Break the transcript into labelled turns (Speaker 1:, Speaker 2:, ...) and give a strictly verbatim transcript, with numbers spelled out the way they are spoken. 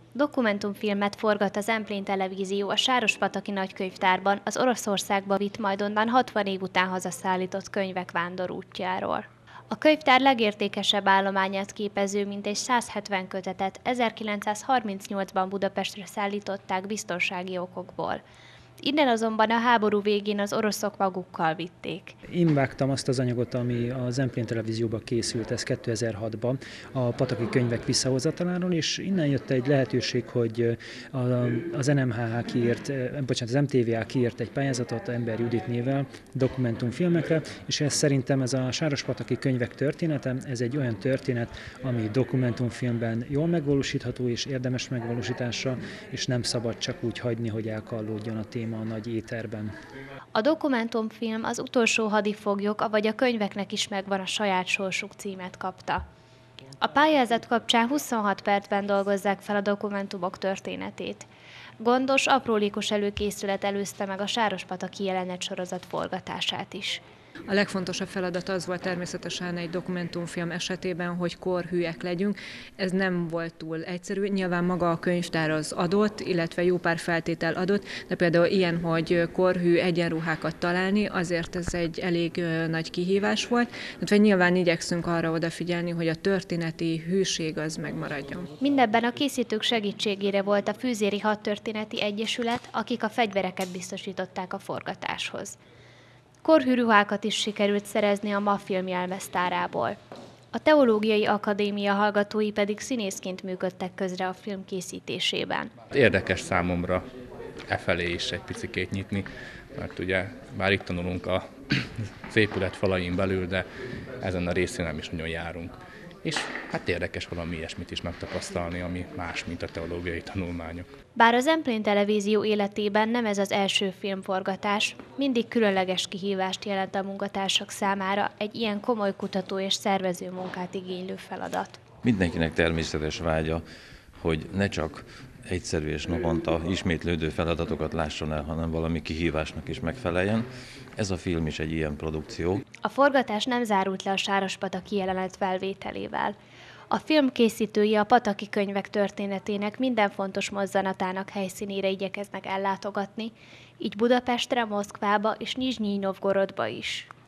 Speaker 1: Dokumentumfilmet forgat a Zemplén Televízió a Sárospataki Nagykönyvtárban az Oroszországba vitt, majd onnan hatvan év után hazaszállított könyvek vándorútjáról. A könyvtár legértékesebb állományát képező mintegy száz hetven kötetet ezerkilencszázharmincnyolcban Budapestre szállították biztonsági okokból. Innen azonban a háború végén az oroszok magukkal vitték.
Speaker 2: Én vágtam azt az anyagot, ami a Zemplén Televízióban készült, ez kétezer-hatban, a pataki könyvek visszahozataláról, és innen jött egy lehetőség, hogy az en em há há kiírt, bocsánat, az em té vé á kiírt egy pályázatot Ember Judit névvel dokumentumfilmekre, és ez szerintem ez a sárospataki könyvek története, ez egy olyan történet, ami dokumentumfilmben jól megvalósítható és érdemes megvalósításra, és nem szabad csak úgy hagyni, hogy elkallódjon a téma a nagy éterben.
Speaker 1: A dokumentumfilm Az utolsó hadifoglyok, avagy a könyveknek is megvan a saját sorsuk címet kapta. A pályázat kapcsán huszonhat percben dolgozzák fel a dokumentumok történetét. Gondos, aprólékos előkészület előzte meg a sárospataki jelenetsorozat forgatását is.
Speaker 3: A legfontosabb feladat az volt természetesen egy dokumentumfilm esetében, hogy korhűek legyünk. Ez nem volt túl egyszerű. Nyilván maga a könyvtár az adott, illetve jó pár feltétel adott, de például ilyen, hogy korhű egyenruhákat találni, azért ez egy elég nagy kihívás volt. De nyilván igyekszünk arra odafigyelni, hogy a történeti hűség az megmaradjon.
Speaker 1: Mindebben a készítők segítségére volt a Fűzéri Hadtörténeti Egyesület, akik a fegyvereket biztosították a forgatáshoz. Korhű ruhákat is sikerült szerezni a MAFFILM jelmeztárából. A Teológiai Akadémia hallgatói pedig színészként működtek közre a film készítésében.
Speaker 4: Érdekes számomra e felé is egy picikét nyitni, mert ugye már itt tanulunk a, az épület falain belül, de ezen a részén nem is nagyon járunk. És hát érdekes valami ilyesmit is megtapasztalni, ami más, mint a teológiai tanulmányok.
Speaker 1: Bár a Zemplén Televízió életében nem ez az első filmforgatás, mindig különleges kihívást jelent a munkatársak számára egy ilyen komoly kutató és szervező munkát igénylő feladat.
Speaker 5: Mindenkinek természetes vágya, hogy ne csak egyszerű és naponta ismétlődő feladatokat lásson el, hanem valami kihívásnak is megfeleljen. Ez a film is egy ilyen produkció.
Speaker 1: A forgatás nem zárult le a sárospataki jelenet felvételével. A film készítői a pataki könyvek történetének minden fontos mozzanatának helyszínére igyekeznek ellátogatni, így Budapestre, Moszkvába és Nyizsnyij Novgorodba is.